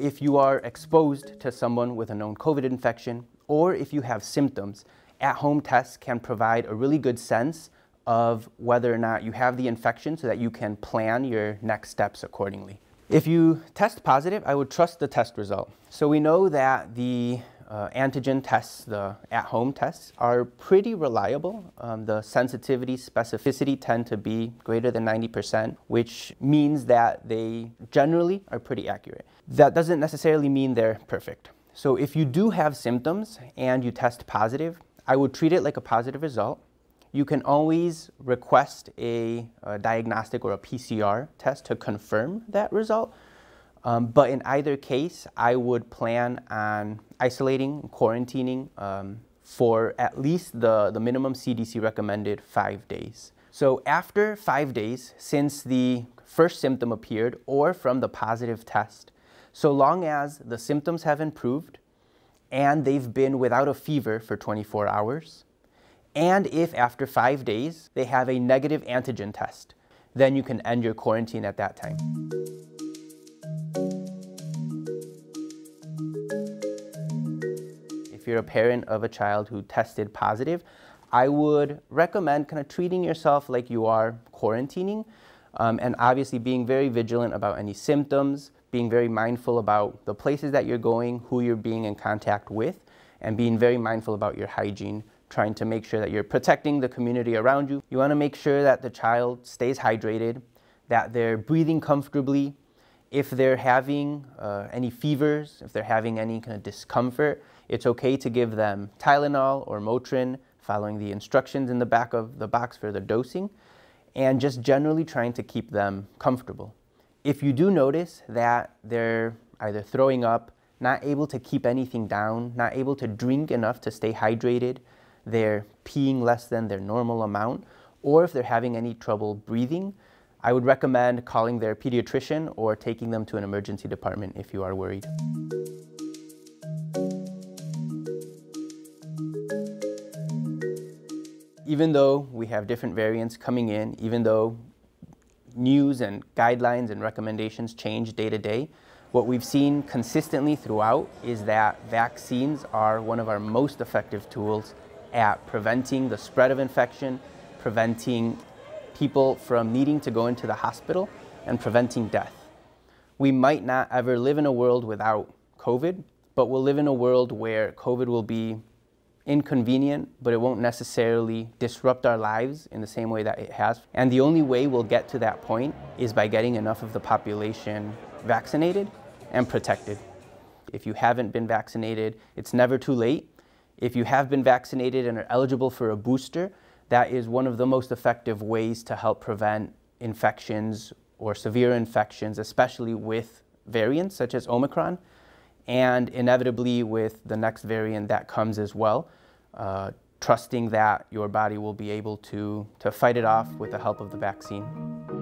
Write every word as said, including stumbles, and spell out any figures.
if you are exposed to someone with a known COVID infection, or if you have symptoms, at-home tests can provide a really good sense of whether or not you have the infection so that you can plan your next steps accordingly. If you test positive, I would trust the test result. So we know that the uh, antigen tests, the at-home tests, are pretty reliable. Um, the sensitivity, specificity tend to be greater than ninety percent, which means that they generally are pretty accurate. That doesn't necessarily mean they're perfect. So if you do have symptoms and you test positive, I would treat it like a positive result. You can always request a, a diagnostic or a P C R test to confirm that result. Um, but in either case, I would plan on isolating, quarantining um, for at least the, the minimum C D C recommended five days. So after five days, since the first symptom appeared or from the positive test, so long as the symptoms have improved and they've been without a fever for twenty-four hours, and if after five days they have a negative antigen test, then you can end your quarantine at that time. If you're a parent of a child who tested positive, I would recommend kind of treating yourself like you are quarantining, um, and obviously being very vigilant about any symptoms, being very mindful about the places that you're going, who you're being in contact with, and being very mindful about your hygiene, trying to make sure that you're protecting the community around you. You want to make sure that the child stays hydrated, that they're breathing comfortably. If they're having uh, any fevers, if they're having any kind of discomfort, it's okay to give them Tylenol or Motrin, following the instructions in the back of the box for the dosing, and just generally trying to keep them comfortable. If you do notice that they're either throwing up, not able to keep anything down, not able to drink enough to stay hydrated, they're peeing less than their normal amount, or if they're having any trouble breathing, I would recommend calling their pediatrician or taking them to an emergency department if you are worried. Even though we have different variants coming in, even though news and guidelines and recommendations change day to day, what we've seen consistently throughout is that vaccines are one of our most effective tools at preventing the spread of infection, preventing people from needing to go into the hospital, and preventing death. We might not ever live in a world without COVID, but we'll live in a world where COVID will be inconvenient, but it won't necessarily disrupt our lives in the same way that it has. And the only way we'll get to that point is by getting enough of the population vaccinated and protected. If you haven't been vaccinated, it's never too late. If you have been vaccinated and are eligible for a booster, that is one of the most effective ways to help prevent infections or severe infections, especially with variants such as Omicron, and inevitably with the next variant that comes as well, uh, trusting that your body will be able to, to fight it off with the help of the vaccine.